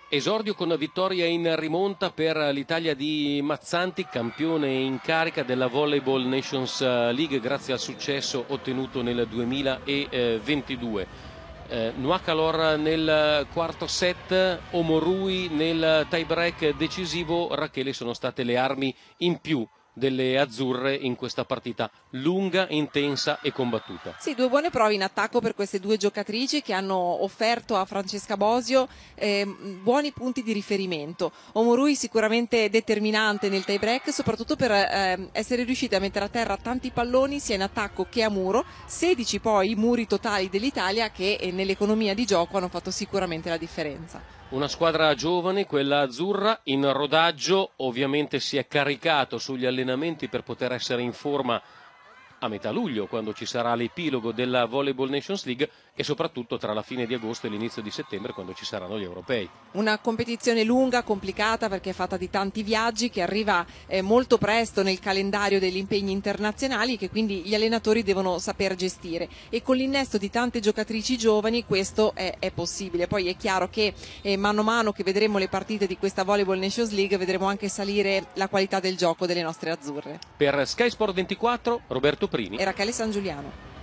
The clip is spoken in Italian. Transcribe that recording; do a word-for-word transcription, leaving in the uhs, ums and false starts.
Esordio con vittoria in rimonta per l'Italia di Mazzanti, campione in carica della Volleyball Nations League grazie al successo ottenuto nel duemilaventidue. Eh, Nuacalor nel quarto set, Omorui nel tie break decisivo. Rachele, sono state le armi in più delle azzurre in questa partita lunga, intensa e combattuta. Sì, due buone prove in attacco per queste due giocatrici che hanno offerto a Francesca Bosio eh, buoni punti di riferimento. Omorui sicuramente determinante nel tie break, soprattutto per eh, essere riuscita a mettere a terra tanti palloni sia in attacco che a muro, sedici poi i muri totali dell'Italia che eh, nell'economia di gioco hanno fatto sicuramente la differenza. Una squadra giovane, quella azzurra, in rodaggio, ovviamente si è caricato sugli allenamenti per poter essere in forma a metà luglio, quando ci sarà l'epilogo della Volleyball Nations League, e soprattutto tra la fine di agosto e l'inizio di settembre, quando ci saranno gli europei. Una competizione lunga, complicata, perché è fatta di tanti viaggi, che arriva eh, molto presto nel calendario degli impegni internazionali, che quindi gli allenatori devono saper gestire, e con l'innesto di tante giocatrici giovani questo è, è possibile. Poi è chiaro che eh, mano a mano che vedremo le partite di questa Volleyball Nations League vedremo anche salire la qualità del gioco delle nostre azzurre. Per Sky Sport ventiquattro, Roberto Prini e Rachele San Giuliano.